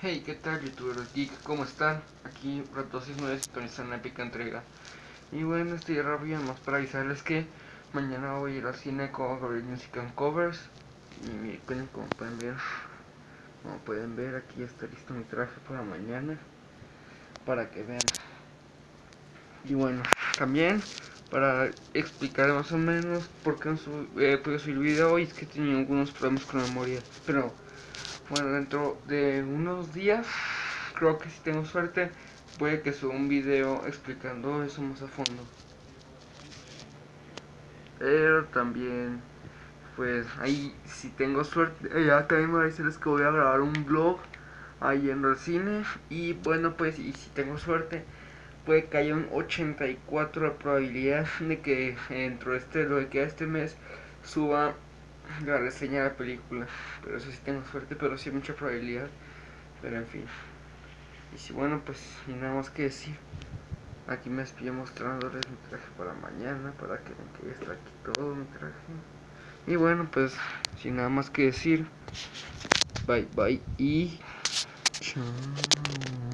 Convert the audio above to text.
Hey, ¿qué tal, youtubers geek? ¿Cómo están? Aquí Ratosis 9 sintonizando una épica entrega. Y bueno, estoy rápido más para avisarles que mañana voy a ir al cine con Gabriel Music and Covers. Y miren, como pueden ver, aquí está listo mi traje para mañana, para que vean. Y bueno, también para explicar más o menos por qué no pude subir video hoy, es que tenía algunos problemas con la memoria. Pero bueno, dentro de unos días, creo que si tengo suerte, puede que suba un video explicando eso más a fondo. Pero también, pues ahí si tengo suerte, ya también me va a decirles que voy a grabar un vlog ahí en el cine. Y bueno, pues y si tengo suerte, puede que haya un 84 de probabilidad de que dentro de lo que queda este mes suba la reseña de la película. Pero eso sí tengo suerte, pero sí hay mucha probabilidad. Pero en fin. Y si bueno, pues sin nada más que decir. Aquí me estoy mostrándoles mi traje para mañana, para que vean que ya está aquí todo mi traje. Y bueno, pues sin nada más que decir. Bye bye y chao.